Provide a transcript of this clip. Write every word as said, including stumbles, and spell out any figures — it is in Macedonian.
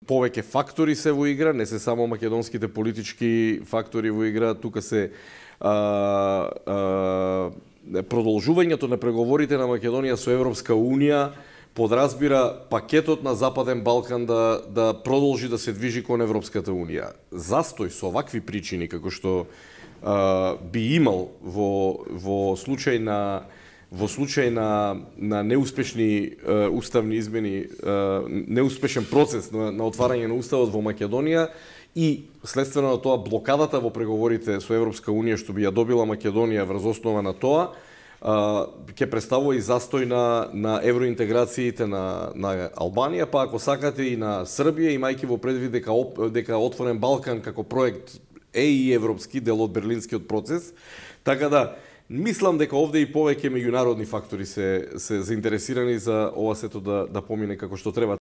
повеќе фактори се во игра, не се само македонските политички фактори во игра, тука се а, а, продолжувањето на преговорите на Македонија со Европска Унија подразбира пакетот на Западен Балкан да, да продолжи да се движи кон Европската Унија. Застој со вакви причини, како што а, би имал во, во случај на во случај на, на неуспешни а, уставни измени, а, неуспешен процес на, на отварање на уставот во Македонија и следствено на тоа блокадата во преговорите со Европска Унија што би ја добила Македонија врз основа на тоа, ќе представува и застој на, на евроинтеграциите на, на Албанија, па ако сакате и на Србија, имајќи во предвид дека, дека Отворен Балкан како проект е и европски дел од берлинскиот процес. Така да, мислам дека овде и повеќе меѓународни фактори се, се заинтересирани за ова сето да, да помине како што треба.